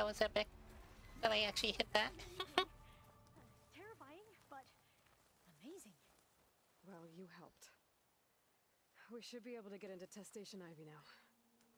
was epic. That I actually hit that. Terrifying, but amazing. Well, you helped. We should be able to get into Test Station Ivy now.